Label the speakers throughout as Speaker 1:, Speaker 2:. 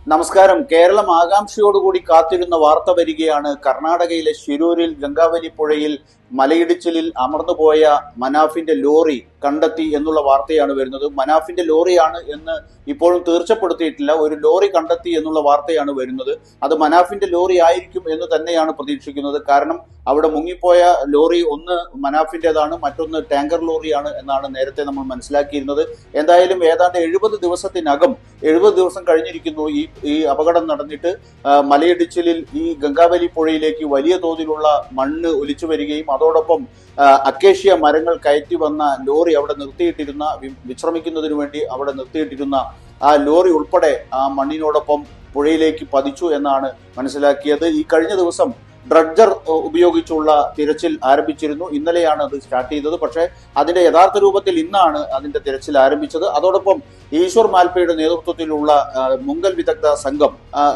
Speaker 1: നമസ്കാരം. കേരളം ആകാംക്ഷയോടുകൂടി കാത്തിരുന്ന വാർത്ത വരികയാണ്. കർണാടകയിലെ ശിരൂരിൽ ഗംഗാവലി പുഴയിൽ മലയിടിച്ചിലിൽ അമർന്നുപോയ മനാഫിന്റെ ലോറി കണ്ടെത്തി എന്നുള്ള വാർത്തയാണ് വരുന്നത്. മനാഫിന്റെ ലോറിയാണ് എന്ന് ഇപ്പോഴും തീർച്ചപ്പെടുത്തിയിട്ടില്ല. ഒരു ലോറി കണ്ടെത്തി എന്നുള്ള വാർത്തയാണ് വരുന്നത്. അത് മനാഫിന്റെ ലോറി ആയിരിക്കും എന്ന് തന്നെയാണ് പ്രതീക്ഷിക്കുന്നത്. കാരണം അവിടെ മുങ്ങിപ്പോയ ലോറി ഒന്ന് മനാഫിന്റേതാണ്, മറ്റൊന്ന് ടാങ്കർ ലോറിയാണ് എന്നാണ് നേരത്തെ നമ്മൾ മനസ്സിലാക്കിയിരുന്നത്. എന്തായാലും ഏതാണ്ട് 70 ദിവസത്തിനകം 70 ദിവസം കഴിഞ്ഞിരിക്കുന്നു ഈ അപകടം നടന്നിട്ട്. മലയിടിച്ചിലിൽ ഈ ഗംഗാവലി പുഴയിലേക്ക് വലിയ തോതിലുള്ള മണ്ണ് ഒലിച്ചു വരികയും അതോടൊപ്പം അക്കേഷ്യ മരങ്ങൾ കയറ്റി വന്ന ലോറി അവിടെ നിർത്തിയിട്ടിരുന്ന, വിശ്രമിക്കുന്നതിന് വേണ്ടി അവിടെ നിർത്തിയിട്ടിരുന്ന ആ ലോറി ഉൾപ്പെടെ ആ മണ്ണിനോടൊപ്പം പുഴയിലേക്ക് പതിച്ചു എന്നാണ് മനസ്സിലാക്കിയത്. ഈ കഴിഞ്ഞ ദിവസം ഡ്രഡ്ജർ ഉപയോഗിച്ചുള്ള തിരച്ചിൽ ആരംഭിച്ചിരുന്നു. ഇന്നലെയാണ് അത് സ്റ്റാർട്ട് ചെയ്തത്. പക്ഷേ അതിന്റെ യഥാർത്ഥ രൂപത്തിൽ ഇന്നാണ് അതിന്റെ തിരച്ചിൽ ആരംഭിച്ചത്. അതോടൊപ്പം ഈശ്വർ മാൽപ്പയുടെ നേതൃത്വത്തിലുള്ള മുങ്ങൽ വിദഗ്ധ സംഘം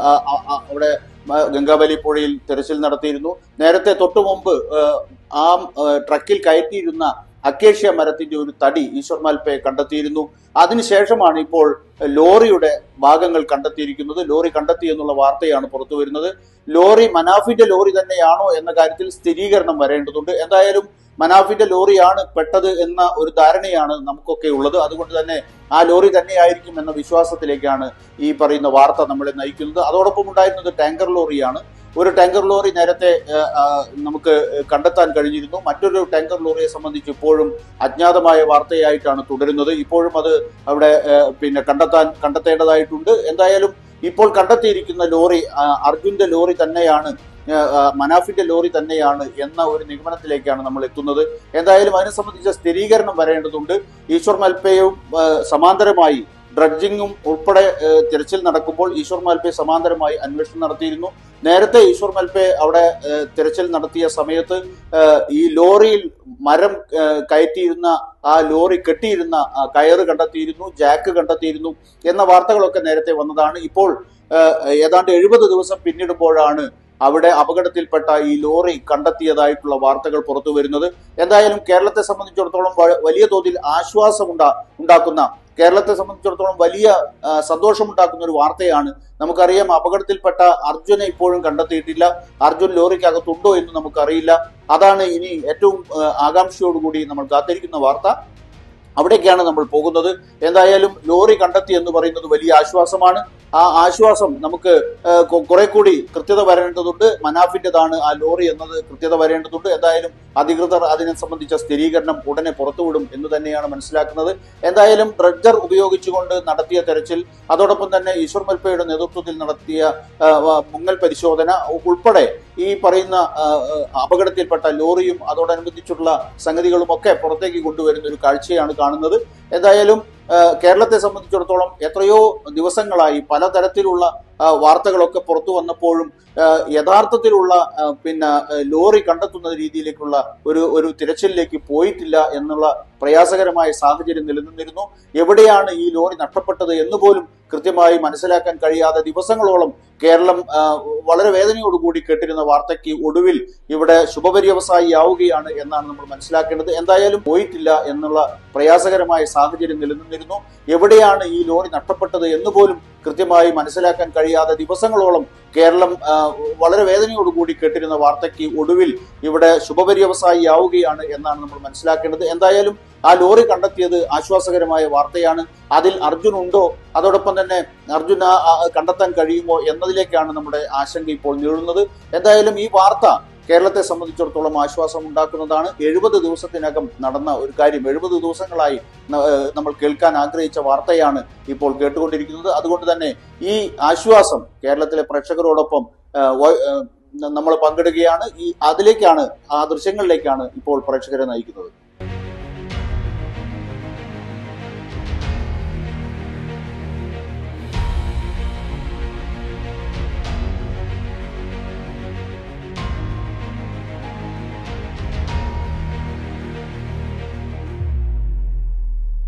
Speaker 1: അവിടെ ഗംഗാവലി പുഴയിൽ തിരച്ചിൽ നടത്തിയിരുന്നു. നേരത്തെ തൊട്ടു മുമ്പ് ആ ട്രക്കിൽ കയറ്റിയിരുന്ന അക്കേഷ്യ മരത്തിന്റെ ഒരു തടി ഈശ്വർ മാൽപ്പയെ കണ്ടെത്തിയിരുന്നു. അതിനുശേഷമാണ് ഇപ്പോൾ ലോറിയുടെ ഭാഗങ്ങൾ കണ്ടെത്തിയിരിക്കുന്നത്. ലോറി കണ്ടെത്തി എന്നുള്ള വാർത്തയാണ് പുറത്തു വരുന്നത്. ലോറി മനാഫിന്റെ ലോറി തന്നെയാണോ എന്ന കാര്യത്തിൽ സ്ഥിരീകരണം വരേണ്ടതുണ്ട്. എന്തായാലും മനാഫിന്റെ ലോറിയാണ് പെട്ടത് എന്ന ഒരു ധാരണയാണ് നമുക്കൊക്കെ ഉള്ളത്. അതുകൊണ്ട് തന്നെ ആ ലോറി തന്നെയായിരിക്കും എന്ന വിശ്വാസത്തിലേക്കാണ് ഈ പറയുന്ന വാർത്ത നമ്മളെ നയിക്കുന്നത്. അതോടൊപ്പം ഉണ്ടായിരുന്നത് ടാങ്കർ ലോറിയാണ്. ഒരു ടാങ്കർ ലോറി നേരത്തെ നമുക്ക് കണ്ടെത്താൻ കഴിഞ്ഞിരുന്നു. മറ്റൊരു ടാങ്കർ ലോറിയെ സംബന്ധിച്ച് ഇപ്പോഴും അജ്ഞാതമായ വാർത്തയായിട്ടാണ് തുടരുന്നത്. ഇപ്പോഴും അത് അവിടെ കണ്ടെത്തേണ്ടതായിട്ടുണ്ട്. എന്തായാലും ഇപ്പോൾ കണ്ടെത്തിയിരിക്കുന്ന ലോറി അർജുന്റെ ലോറി തന്നെയാണ്, മനാഫിന്റെ ലോറി തന്നെയാണ് എന്ന ഒരു നിഗമനത്തിലേക്കാണ് നമ്മൾ എത്തുന്നത്. എന്തായാലും അതിനെ സംബന്ധിച്ച സ്ഥിരീകരണം വരേണ്ടതുണ്ട്. ഈശ്വർ മാൽപ്പയും സമാന്തരമായി ഡ്രഡ്ജിങ്ങും ഉൾപ്പെടെ തിരച്ചിൽ നടക്കുമ്പോൾ ഈശ്വർ മാൽപ്പെ സമാന്തരമായി അന്വേഷണം നടത്തിയിരുന്നു. നേരത്തെ ഈശ്വർ മാൽപ്പെ അവിടെ തിരച്ചിൽ നടത്തിയ സമയത്ത് ഈ ലോറിയിൽ മരം കയറ്റിയിരുന്ന ആ ലോറി കെട്ടിയിരുന്ന കയറ് കണ്ടെത്തിയിരുന്നു, ജാക്ക് കണ്ടെത്തിയിരുന്നു എന്ന വാർത്തകളൊക്കെ നേരത്തെ വന്നതാണ്. ഇപ്പോൾ ഏതാണ്ട് 70 ദിവസം പിന്നിടുമ്പോഴാണ് അവിടെ അപകടത്തിൽപ്പെട്ട ഈ ലോറി കണ്ടെത്തിയതായിട്ടുള്ള വാർത്തകൾ പുറത്തു വരുന്നത്. എന്തായാലും കേരളത്തെ സംബന്ധിച്ചിടത്തോളം വലിയ തോതിൽ ആശ്വാസം ഉണ്ടാക്കുന്ന, കേരളത്തെ സംബന്ധിച്ചിടത്തോളം വലിയ സന്തോഷമുണ്ടാക്കുന്ന ഒരു വാർത്തയാണ്. നമുക്കറിയാം, അപകടത്തിൽപ്പെട്ട അർജുനെ ഇപ്പോഴും കണ്ടെത്തിയിട്ടില്ല. അർജുൻ ലോറിക്കകത്തുണ്ടോ എന്ന് നമുക്കറിയില്ല. അതാണ് ഇനി ഏറ്റവും ആകാംക്ഷയോടുകൂടി നമ്മൾ കാത്തിരിക്കുന്ന വാർത്ത. അവിടേക്കാണ് നമ്മൾ പോകുന്നത്. എന്തായാലും ലോറി കണ്ടെത്തി എന്ന് പറയുന്നത് വലിയ ആശ്വാസമാണ്. ആ ആശ്വാസം നമുക്ക് കുറെ കൂടി കൃത്യത വരേണ്ടതുണ്ട്. മനാഫിന്റേതാണ് ആ ലോറി എന്നത് കൃത്യത വരേണ്ടതുണ്ട്. എന്തായാലും അധികൃതർ അതിനെ സംബന്ധിച്ച സ്ഥിരീകരണം ഉടനെ പുറത്തുവിടും എന്ന് തന്നെയാണ് മനസ്സിലാക്കുന്നത്. എന്തായാലും ഡ്രഡ്ജർ ഉപയോഗിച്ചുകൊണ്ട് നടത്തിയ തെരച്ചിൽ, അതോടൊപ്പം തന്നെ ഈശ്വർ മാൽപ്പയുടെ നേതൃത്വത്തിൽ നടത്തിയ മുങ്ങൽ പരിശോധന ഉൾപ്പെടെ ഈ പറയുന്ന അപകടത്തിൽപ്പെട്ട ലോറിയും അതോടനുബന്ധിച്ചുള്ള സംഗതികളും ഒക്കെ പുറത്തേക്ക് കൊണ്ടുവരുന്ന ഒരു കാഴ്ചയാണ് കാണുന്നത്. എന്തായാലും കേരളത്തെ സംബന്ധിച്ചിടത്തോളം എത്രയോ ദിവസങ്ങളായി പലതരത്തിലുള്ള വാർത്തകളൊക്കെ പുറത്തു വന്നപ്പോഴും യഥാർത്ഥത്തിലുള്ള ലോറി കണ്ടെത്തുന്ന രീതിയിലേക്കുള്ള ഒരു തിരച്ചിലിലേക്ക് പോയിട്ടില്ല എന്നുള്ള പ്രയാസകരമായ സാഹചര്യം നിലനിന്നിരുന്നു. എവിടെയാണ് ഈ ലോറി നഷ്ടപ്പെട്ടത് എന്ന് പോലും കൃത്യമായി മനസ്സിലാക്കാൻ കഴിയാതെ ദിവസങ്ങളോളം കേരളം വളരെ വേദനയോടുകൂടി കേട്ടിരുന്ന വാർത്തയ്ക്ക് ഒടുവിൽ ഇവിടെ ശുഭപര്യവസായി ആവുകയാണ് എന്നാണ് നമ്മൾ മനസ്സിലാക്കേണ്ടത്. എന്തായാലും പോയിട്ടില്ല എന്നുള്ള പ്രയാസകരമായ സാഹചര്യം നിലനിന്നിരുന്നു. എവിടെയാണ് ഈ ലോറി നഷ്ടപ്പെട്ടത് എന്ന് പോലും കൃത്യമായി മനസ്സിലാക്കാൻ കഴിയാതെ ദിവസങ്ങളോളം കേരളം വളരെ വേദനയോടുകൂടി കേട്ടിരുന്ന വാർത്തയ്ക്ക് ഒടുവിൽ ഇവിടെ ശുഭപര്യവസായി ആവുകയാണ് എന്നാണ് നമ്മൾ മനസ്സിലാക്കേണ്ടത്. എന്തായാലും ആ ലോറി കണ്ടെത്തിയത് ആശ്വാസകരമായ വാർത്തയാണ്. അതിൽ അർജുൻ ഉണ്ടോ, അതോടൊപ്പം തന്നെ അർജുൻ കണ്ടെത്താൻ കഴിയുമോ എന്നതിലേക്കാണ് നമ്മുടെ ആശങ്ക ഇപ്പോൾ നീളുന്നത്. എന്തായാലും ഈ വാർത്ത കേരളത്തെ സംബന്ധിച്ചിടത്തോളം ആശ്വാസം ഉണ്ടാക്കുന്നതാണ്. 70 ദിവസത്തിനകം നടന്ന ഒരു കാര്യം, 70 ദിവസങ്ങളായി നമ്മൾ കേൾക്കാൻ ആഗ്രഹിച്ച വാർത്തയാണ് ഇപ്പോൾ കേട്ടുകൊണ്ടിരിക്കുന്നത്. അതുകൊണ്ട് തന്നെ ഈ ആശ്വാസം കേരളത്തിലെ പ്രേക്ഷകരോടൊപ്പം നമ്മൾ പങ്കിടുകയാണ്. അതിലേക്കാണ്, ആ ദൃശ്യങ്ങളിലേക്കാണ് ഇപ്പോൾ പ്രേക്ഷകരെ നയിക്കുന്നത്.